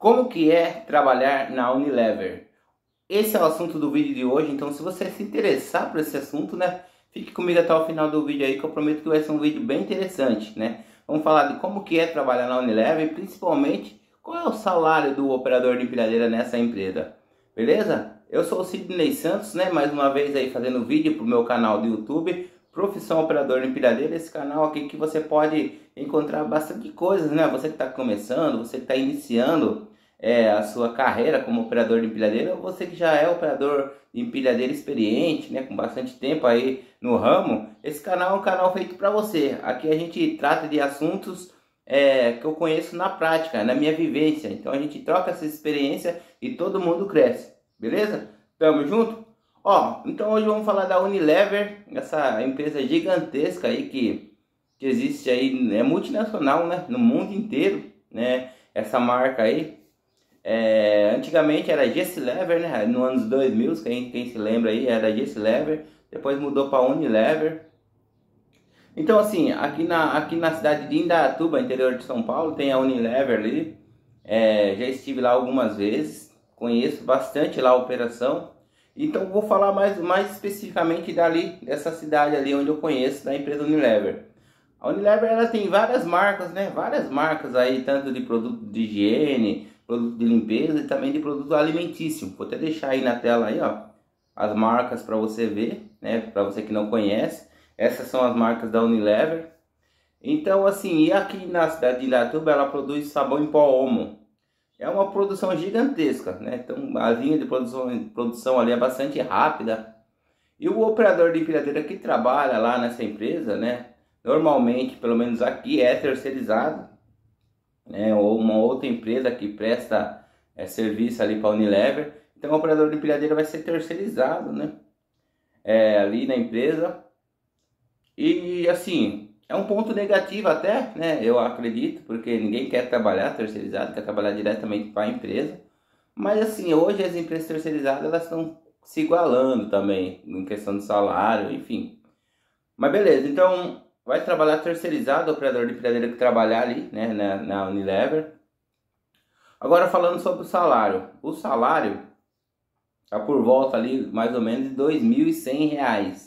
Como que é trabalhar na Unilever? Esse é o assunto do vídeo de hoje, então se você se interessar por esse assunto, né, fique comigo até o final do vídeo aí que eu prometo que vai ser um vídeo bem interessante, né? Vamos falar de como que é trabalhar na Unilever e principalmente qual é o salário do operador de empilhadeira nessa empresa, beleza? Eu sou o Sidney Santos, né, mais uma vez aí fazendo vídeo para o meu canal do YouTube, Profissão Operador de Empilhadeira, esse canal aqui que você pode encontrar bastante coisas, né? Você que está começando, você que está iniciando a sua carreira como operador de empilhadeira, ou você que já é operador de empilhadeira experiente, né, com bastante tempo aí no ramo, esse canal é um canal feito para você. Aqui a gente trata de assuntos que eu conheço na prática, na minha vivência. Então a gente troca essa experiência e todo mundo cresce, beleza? Tamo junto? Ó, então hoje vamos falar da Unilever, essa empresa gigantesca aí que existe aí, é multinacional, né, no mundo inteiro, né, essa marca aí. Antigamente era Gessilever, né, no anos 2000, quem se lembra aí, era Gessilever, depois mudou para Unilever. Então assim, aqui na cidade de Indaiatuba, interior de São Paulo, tem a Unilever ali. Já estive lá algumas vezes, conheço bastante lá a operação. Então vou falar mais especificamente dessa cidade ali onde eu conheço, da empresa Unilever. A Unilever ela tem várias marcas, né? Várias marcas aí, tanto de produto de higiene, produto de limpeza e também de produto alimentício. Vou até deixar aí na tela aí, ó, as marcas para você ver, né? Para você que não conhece, essas são as marcas da Unilever. Então assim, e aqui na cidade de Indaiatuba ela produz sabão em pó Omo. É uma produção gigantesca, né? Então a linha de produção ali é bastante rápida. E o operador de empilhadeira que trabalha lá nessa empresa, né? Normalmente, pelo menos aqui, é terceirizado, né? Ou uma outra empresa que presta serviço ali para a Unilever. Então o operador de empilhadeira vai ser terceirizado, né? Ali na empresa. E assim, é um ponto negativo até, né? Eu acredito, porque ninguém quer trabalhar terceirizado, quer trabalhar diretamente para a empresa. Mas assim, hoje as empresas terceirizadas elas estão se igualando também em questão de salário, enfim. Mas beleza, então vai trabalhar terceirizado, o operador de empilhadeira que trabalhar ali, né, na Unilever. Agora falando sobre o salário está por volta ali mais ou menos de R$ 2.100.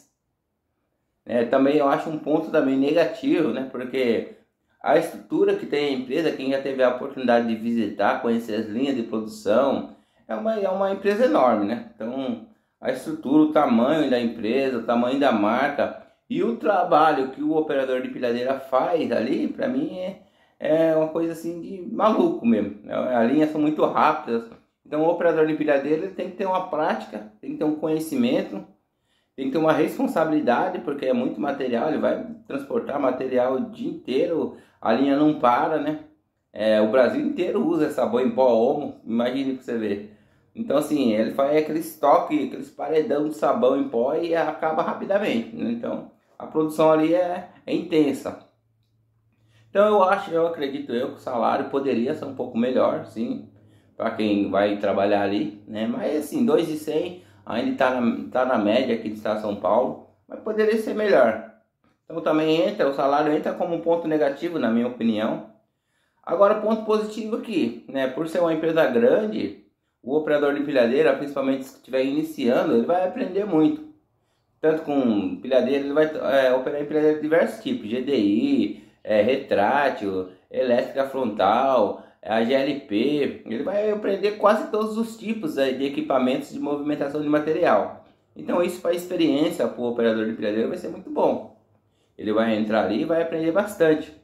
Também eu acho um ponto também negativo, né? Porque a estrutura que tem a empresa, quem já teve a oportunidade de visitar, conhecer as linhas de produção, é uma empresa enorme, né? Então a estrutura, o tamanho da empresa, o tamanho da marca e o trabalho que o operador de empilhadeira faz ali, para mim é uma coisa assim de maluco mesmo. As linhas são muito rápidas, então o operador de empilhadeira tem que ter uma prática, tem que ter um conhecimento, tem que ter uma responsabilidade, porque é muito material, ele vai transportar material o dia inteiro, a linha não para, né? O Brasil inteiro usa sabão em pó Omo, imagine pra você ver. Então assim, ele faz aquele estoque, aqueles paredão de sabão em pó e acaba rapidamente, né? Então a produção ali é intensa. Então eu acredito que o salário poderia ser um pouco melhor, sim, para quem vai trabalhar ali, né? Mas assim, 2.100 ainda tá na média aqui do estado de São Paulo, mas poderia ser melhor. Então também o salário entra como um ponto negativo, na minha opinião. Agora, ponto positivo aqui, né? Por ser uma empresa grande, o operador de empilhadeira, principalmente se estiver iniciando, ele vai aprender muito. Tanto com empilhadeira, ele vai operar empilhadeira de diversos tipos, GDI, retrátil, elétrica frontal, a GLP. Ele vai aprender quase todos os tipos de equipamentos de movimentação de material. Então isso para a experiência, para o operador de empilhadeira vai ser muito bom. Ele vai entrar ali e vai aprender bastante.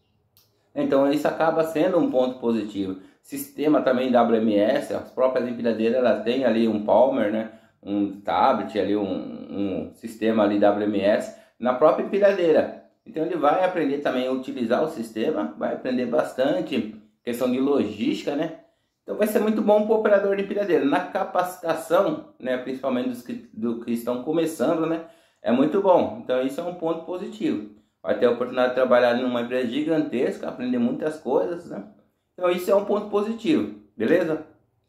Então isso acaba sendo um ponto positivo. Sistema também WMS, as próprias empilhadeiras elas têm ali um Palmer, né? Um tablet ali, um sistema ali WMS na própria empilhadeira. Então ele vai aprender também a utilizar o sistema, vai aprender bastante questão de logística, né? Então vai ser muito bom para o operador de empilhadeira. Na capacitação, né, principalmente do que estão começando, né, é muito bom. Então isso é um ponto positivo. Vai ter a oportunidade de trabalhar numa empresa gigantesca, aprender muitas coisas, né? Então isso é um ponto positivo, beleza?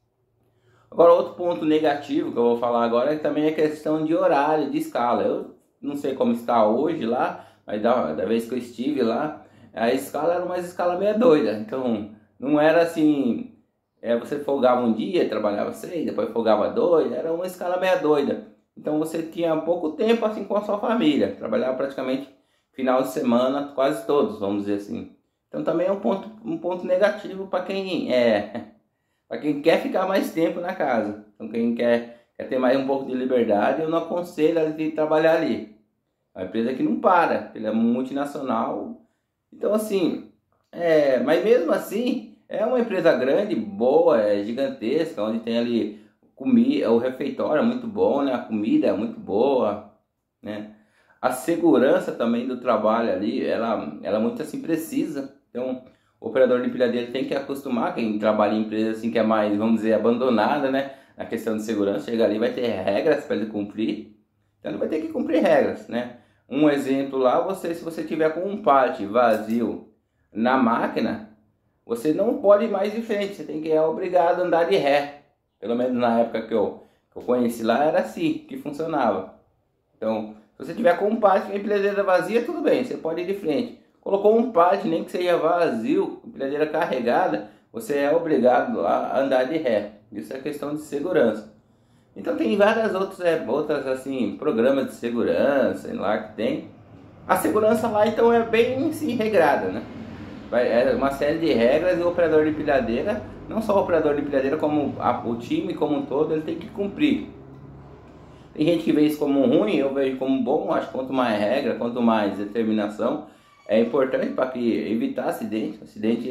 Agora outro ponto negativo que eu vou falar agora é também a questão de horário, de escala. Eu não sei como está hoje lá, mas da vez que eu estive lá, a escala era uma escala meio doida. Então não era assim Você folgava um dia, trabalhava 6, depois folgava 2, era uma escala meia doida. Então você tinha pouco tempo assim com a sua família, trabalhava praticamente final de semana, quase todos, vamos dizer assim. Então também é um ponto negativo para quem para quem quer ficar mais tempo na casa. Então quem quer ter mais um pouco de liberdade, eu não aconselho a de trabalhar ali. É uma empresa que não para, ele é multinacional. Então assim, mas mesmo assim, é uma empresa grande, boa, gigantesca, onde tem ali comida, o refeitório é muito bom, né? A comida é muito boa, né? A segurança também do trabalho ali, ela é muito assim precisa. Então, o operador de empilhadeira tem que acostumar, quem trabalha em empresa assim que é mais, vamos dizer, abandonada, né? Na questão de segurança, chega ali vai ter regras para ele cumprir. Então ele vai ter que cumprir regras, né? Um exemplo lá, se você tiver com um pallet vazio na máquina, você não pode ir mais de frente, você tem que é obrigado a andar de ré. Pelo menos na época que eu conheci lá era assim que funcionava. Então, se você tiver com um pallet com a empilhadeira vazia, tudo bem, você pode ir de frente. Colocou um pallet, nem que seja vazio, empilhadeira carregada, você é obrigado a andar de ré. Isso é questão de segurança. Então tem várias outras assim, programas de segurança lá que tem. A segurança lá então é bem assim, regrada, né? É uma série de regras e o operador de empilhadeira, não só o operador de empilhadeira, como o time como um todo, ele tem que cumprir. Tem gente que vê isso como ruim, eu vejo como bom. Acho que quanto mais regra, quanto mais determinação, é importante para que evitar acidente. O acidente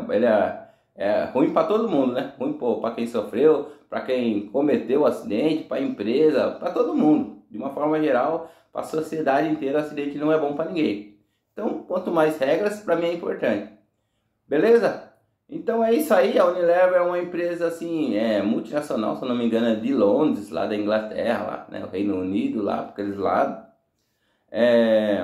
é ruim para todo mundo, né? Ruim para quem sofreu, para quem cometeu o acidente, para a empresa, para todo mundo. De uma forma geral, para a sociedade inteira, o acidente não é bom para ninguém. Então, quanto mais regras, para mim é importante. Beleza? Então é isso aí. A Unilever é uma empresa assim, multinacional, se eu não me engano, é de Londres, lá da Inglaterra, lá, né? O Reino Unido, lá, por aqueles lados. É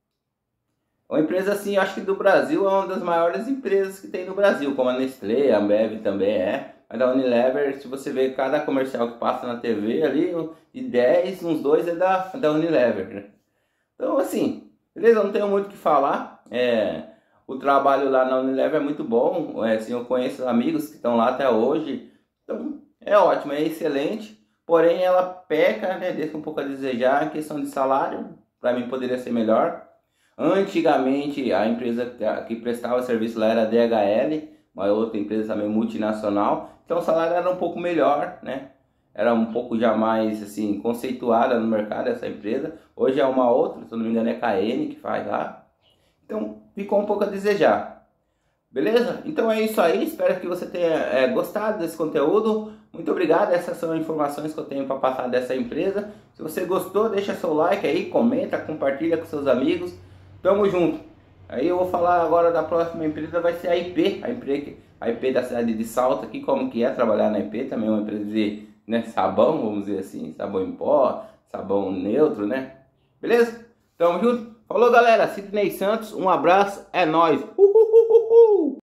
uma empresa assim, acho que do Brasil é uma das maiores empresas que tem no Brasil, como a Nestlé, a Ambev também é. Mas a Unilever, se você ver cada comercial que passa na TV ali, de 10, uns 2 é da Unilever, né? Então assim, beleza? Não tenho muito o que falar. O trabalho lá na Unilever é muito bom. Assim, eu conheço amigos que estão lá até hoje. Então é ótimo, é excelente. Porém ela peca, né? Deixa um pouco a desejar em questão de salário. Para mim poderia ser melhor. Antigamente a empresa que prestava serviço lá era a DHL, uma outra empresa também multinacional. Então o salário era um pouco melhor, né? Era um pouco já mais assim conceituada no mercado essa empresa. Hoje é uma outra, se eu não me engano é KN que faz lá. Então ficou um pouco a desejar. Beleza? Então é isso aí. Espero que você tenha gostado desse conteúdo. Muito obrigado. Essas são informações que eu tenho para passar dessa empresa. Se você gostou, deixa seu like aí, comenta, compartilha com seus amigos. Tamo junto. Aí eu vou falar agora da próxima empresa, vai ser a IP. A IP da cidade de Salto aqui, como que é trabalhar na IP. Também é uma empresa de sabão, vamos dizer assim. Sabão em pó, sabão neutro, né? Beleza? Tamo junto. Falou, galera. Sidney Santos, um abraço, é nóis.